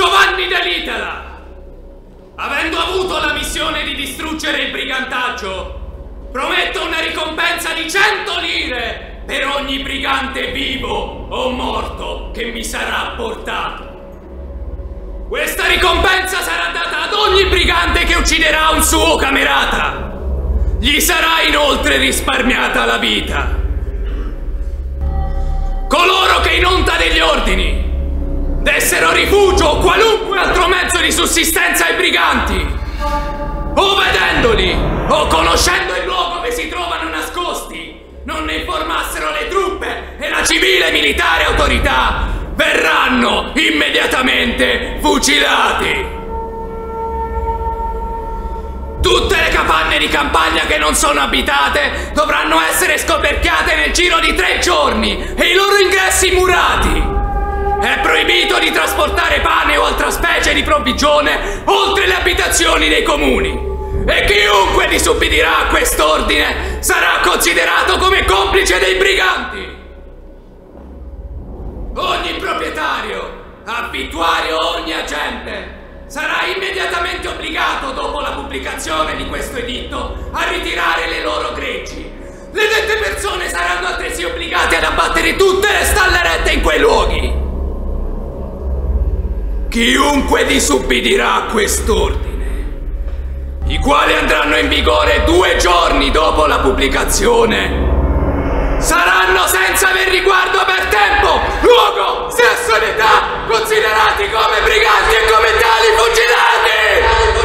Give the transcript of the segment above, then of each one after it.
Giovanni Dell'Itala! Avendo avuto la missione di distruggere il brigantaggio, prometto una ricompensa di 100 lire per ogni brigante vivo o morto che mi sarà portato. Questa ricompensa sarà data ad ogni brigante che ucciderà un suo camerata. Gli sarà inoltre risparmiata la vita. Coloro che in onta degli ordini dessero rifugio o qualunque altro mezzo di sussistenza ai briganti, o vedendoli o conoscendo il luogo dove si trovano nascosti, non ne informassero le truppe e la civile e militare autorità, verranno immediatamente fucilati. Tutte le capanne di campagna che non sono abitate dovranno essere scoperchiate nel giro di 3 giorni e i loro ingressi murati. È proibito di trasportare pane o altra specie di provvigione oltre le abitazioni dei comuni. E chiunque disobbdirà a quest'ordine sarà considerato come complice dei briganti. Ogni proprietario, affittuario o ogni agente sarà immediatamente obbligato, dopo la pubblicazione di questo editto, a ritirare le loro greggi. Le dette persone saranno altresì obbligate ad abbattere tutte le stalle erette in quei luoghi. Chiunque disubbidirà a quest'ordine, i quali andranno in vigore 2 giorni dopo la pubblicazione, saranno senza aver riguardo per tempo, luogo, sesso ed età considerati come briganti e come tali fucilati!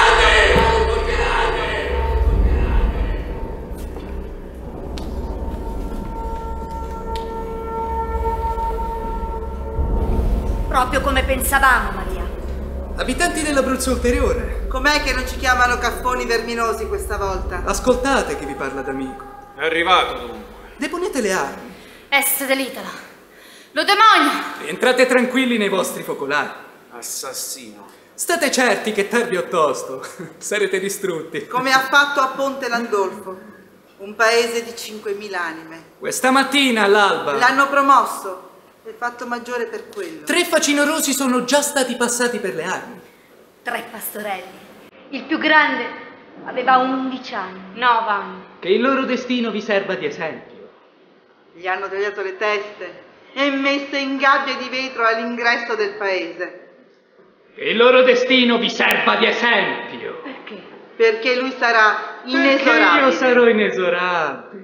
Proprio come pensavamo, Maria. Abitanti dell'Abruzzo ulteriore. Com'è che non ci chiamano caffoni verminosi questa volta? Ascoltate chi vi parla d'amico. È arrivato dunque. Deponete le armi. Est dell'Itala. Lo demonio! Entrate tranquilli nei vostri focolari. Assassino. State certi che tardi o tosto sarete distrutti. Come ha fatto a Ponte Landolfo, un paese di 5.000 anime. Questa mattina all'alba L'hanno promosso. È fatto maggiore per quello. 3 facinorosi sono già stati passati per le armi. 3 pastorelli. Il più grande aveva 11 anni. 9 anni. Che il loro destino vi serva di esempio. Gli hanno tagliato le teste e messe in gabbie di vetro all'ingresso del paese. Che il loro destino vi serva di esempio. Perché? Perché lui sarà Perché inesorabile. io sarò inesorabile.